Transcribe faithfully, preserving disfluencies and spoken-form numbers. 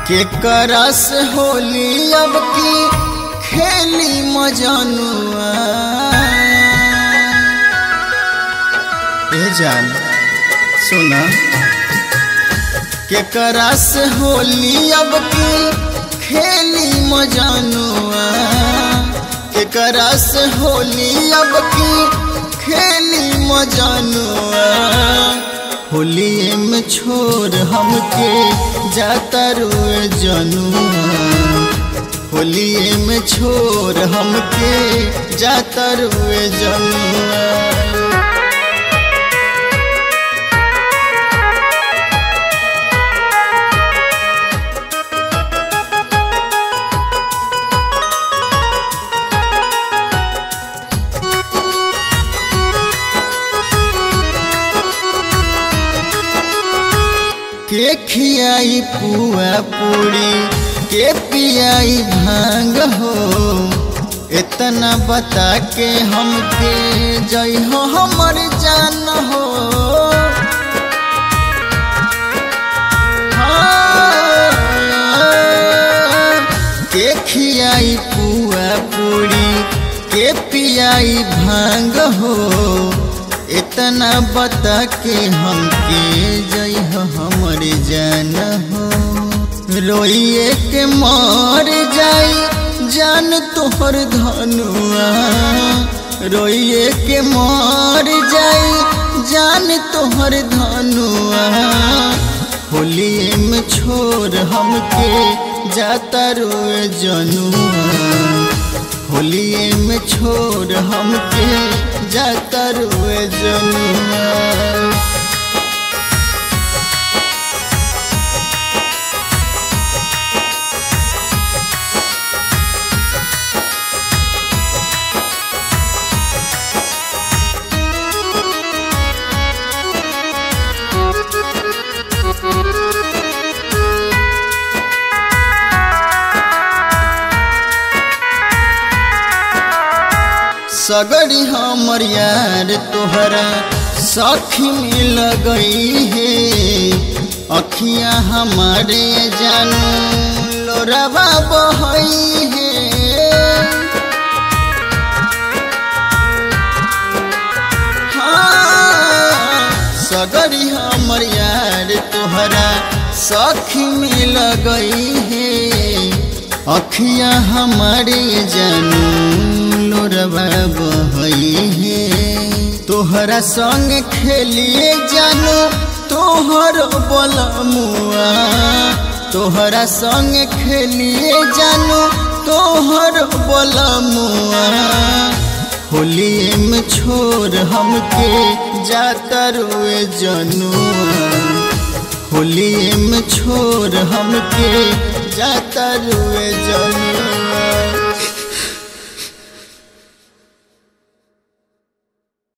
के करस होली अब की खेली मजनुआ। ए जान सुना के करस होली अब की खेली मजनुआ। के करस होली अब की खेली मजनुआ। होली में छोड़ हमके जाता रुए जनुआ। होली में छोड़ हमके जाता रुए जनुआ। के खियाई पुआ पूरी के पियाई भांग हो। इतना बता के हमके जई हो हमर जान हो। हाँ, के खियाई पुआ पूरी के पियाई भांग हो। इतना बता के हमके जई हो हमर जान हो। रोइए के मर जाई जान तोहर धनुआ। रोइए के मर जाई जान तोहर धनुआ। होली में छोड़ हमके जाता रोए जनुआ। होली में छोड़ हमके जाता रुए जनुआ। सगड़ी हमर यार तोहरा सखी में लगई है। अखियाँ हमारे जानू लोरवा बहई है। हाँ, सगड़ी हमर यार तोहरा सखी में लगई है। अखियाँ हमारे जानू लोरवा बहई है। तोहरा संग खेलिए जानू तोहर बलमुआ। तोहरा संग खेलिए जानू तोहर बलमुआ। होली में छोड़ हमके जाता रुए जनुआ। होली में छोड़ हमके जाता रुए जनुआ।